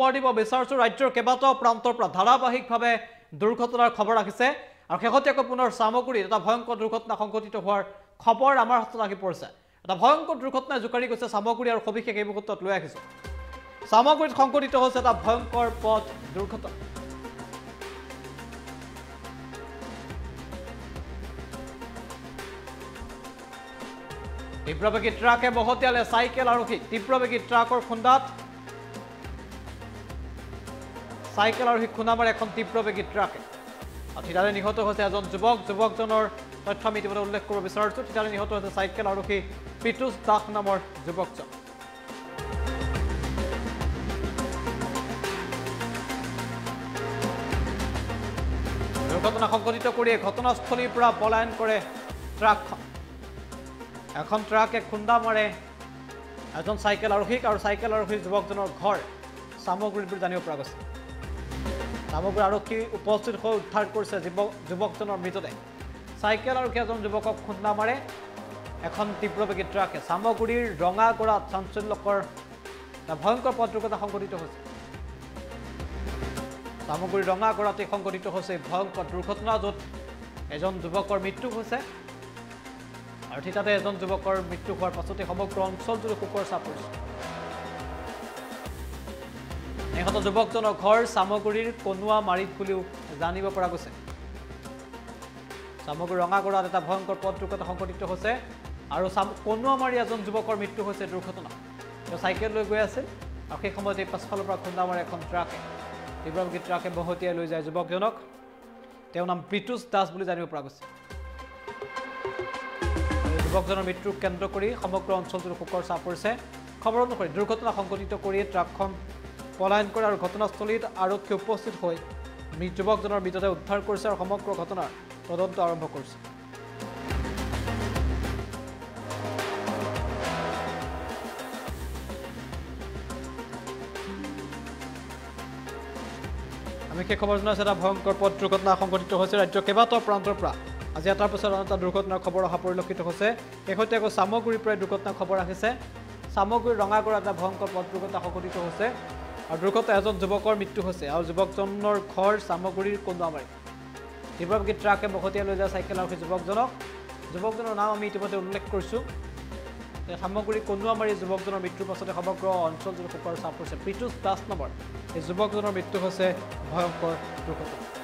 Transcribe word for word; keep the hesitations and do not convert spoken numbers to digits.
দিব বিচাৰিছো ৰাজ্যৰ কেইবাটাও প্ৰান্তৰ পৰা ধাৰাবাহিকভাৱে দুৰ্ঘটনাৰ খবৰ আহিছে আৰু শেহতীয়াকৈ পুনৰ সামগুৰিত এটা ভয়ংকৰ দুৰ্ঘটনা সংঘটিত হোৱাৰ খবৰ আমাৰ হাতত আহি পৰিছে এটা ভয়ংকৰ দুৰ্ঘটনাই জোকাৰি গৈছে সামগুৰি আৰু সবিশেষ এই মুহূৰ্তত লৈ আহিছো সামগুৰিত সংঘটিত হৈছে এটা ভয়ংকৰ পথ দুৰ্ঘটনা তীব্ৰবেগী ট্ৰাকে মহতিয়ালে চাইকেল আৰোহী তীব্ৰবেগী ট্ৰাকৰ খুন্দাত চাইকেল আৰোহী খুন্দা মাৰে এখন তীব্ৰবেগী ট্ৰাকে ঠিকাৰে নিহত হৈছে এজন যুৱক যুৱকজনৰ তথ্য আমি ইতিমধ্যে উল্লেখ কৰিব বিচাৰিছো ঠিকাৰে নিহত হৈছে চাইকেল আৰোহী পিতুষ দাস নামৰ যুৱকজন দুৰ্ঘটনা সংঘটিত কৰি ঘটনাস্থলীৰ পৰা পলায়ন কৰে ট্ৰাকখন এখন ট্ৰাকে খুন্দা মাৰে এজন চাইকেল আৰোহীক আৰু চাইকেল আৰোহীৰ যুৱকজনৰ ঘৰ সামগ্ৰীৰ বুলি জানিব পৰা গৈছে সামগ্ৰী আৰক্ষী উপস্থিত হৈ উদ্ধাৰ কৰিছে যুৱকজনৰ মৃতদেহ চাইকেল আৰোহী এজন যুৱকক খুন্দা মাৰে এখন তীব্ৰবেগী ট্ৰাকে সামগ্ৰীৰ ৰঙাগড়াত চাঞ্চল্যকৰ এটা ভয়ংকৰ পথ দুৰ্ঘটনা সংঘটিত হৈছে সামগ্ৰীৰ ৰঙাগড়াতে সংঘটিত হৈছে ভয়ংকৰ দুৰ্ঘটনা য'ত এজন যুৱকৰ মৃত্যু হৈছে আৰু ঠিকাতে এজন যুৱকৰ মৃত্যু হোৱাৰ পাছতে সমগ্ৰ অঞ্চলজুৰি শোকৰ ছাপ পৰিছে নিহত যুৱকজনৰ ঘৰ সামগুৰিৰ কনুৱা মাৰিত বুলিও জানিব পৰা গৈছে সামগুৰি ৰঙাগড়াত এটা ভয়ংকৰ পথ দুৰ্ঘটনা সংঘটিত হৈছে আৰু কনুৱা মাৰি এজন যুৱকৰ মৃত্যু হৈছে দুৰ্ঘটনা তেওঁ চাইকেল লৈ গৈ আছিল আৰু সেই সময়ত এই পাছফালৰ পৰা খুন্দা মাৰে এখন ট্ৰাকে তীব্ৰবেগী ট্ৰাকে মহতিয়াই লৈ যায় যুৱকজনক তেওঁৰ নাম পিতুষ দাস বুলি জানিব পৰা গৈছে যুৱকজনৰ মৃত্যুক কেন্দ্ৰ কৰি সমগ্ৰ অঞ্চলটোৰ শোকৰ ছাপ পৰিছে খবৰ অনুসৰি দুৰ্ঘটনা সংঘটিত কৰি ট্ৰাকখন পলায়ন কৰে আৰু ঘটনাস্থলীত আৰক্ষী উপস্থিত হৈ যুৱকজনৰ মৃতদেহ উদ্ধাৰ কৰিছে আৰু সমগ্ৰ ঘটনাৰ তদন্ত আৰম্ভ কৰিছে আমি সেই খবৰ জনাইছো এটা ভয়ংকৰ পথ দুৰ্ঘটনা সংঘটিত হৈছে ৰাজ্যৰ কেইবাটাও প্ৰান্তৰ পৰা আজি এটাৰ পিছত এটা দুৰ্ঘটনাৰ খবৰ অহা পৰিলক্ষিত হৈছে শেহতীয়াকৈ সামগুৰিৰ পৰা দুৰ্ঘটনাৰ খবৰ আহিছে সামগুৰিৰ ৰঙাগড়াত এটা ভয়ংকৰ পথ দুৰ্ঘটনা সংঘটিত হৈছে আৰু দুৰ্ঘটনা এজন যুৱকৰ মৃত্যু হৈছে আৰু যুৱকজনৰ ঘৰ সামগুৰিৰ কনুৱামাৰী তীব্ৰবেগী ট্ৰাকে মহতিয়াই লৈ যায় চাইকেল আৰোহী যুৱকজনক যুৱকজনৰ নাম আমি ইতিমধ্যে উল্লেখ কৰিছোঁ সামগুৰি কনুৱামাৰী যুৱকজনৰ মৃত্যুৰ পাছতে সমগ্ৰ অঞ্চলজুৰি শোকৰ ছাপ পৰিছে পিতুষ দাস নামৰ এই যুৱকজনৰ মৃত্যু হৈছে ভয়ংকৰ দুৰ্ঘটনা